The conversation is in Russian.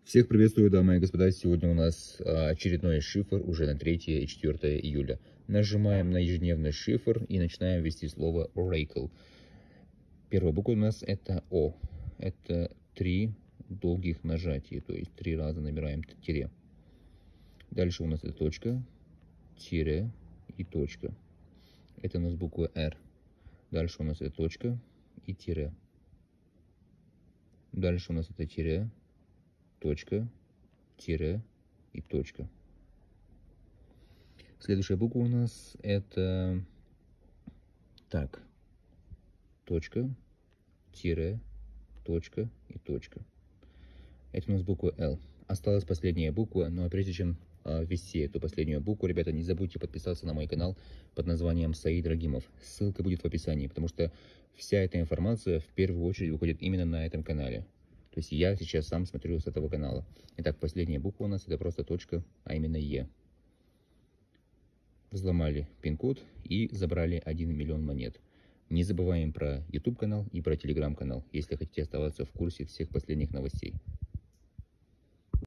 Всех приветствую, дамы и господа. Сегодня у нас очередной шифр уже на 3 и 4 июля. Нажимаем на ежедневный шифр и начинаем ввести слово Oracle. Первая буква у нас это О. Это 3 долгих нажатия, то есть 3 раза набираем тире. Дальше у нас это точка, тире и точка. Это у нас буква R. Дальше у нас это точка и тире. Дальше у нас это тире, точка, тире и точка. Следующая буква у нас это так, точка, тире, точка и точка. Это у нас буква L. Осталась последняя буква, но прежде чем ввести эту последнюю букву, ребята, не забудьте подписаться на мой канал под названием Саид Рагимов. Ссылка будет в описании, потому что вся эта информация в первую очередь выходит именно на этом канале. То есть я сейчас сам смотрю с этого канала. Итак, последняя буква у нас это просто точка, а именно Е. Взломали пин-код и забрали 1 миллион монет. Не забываем про YouTube канал и про Telegram канал, если хотите оставаться в курсе всех последних новостей.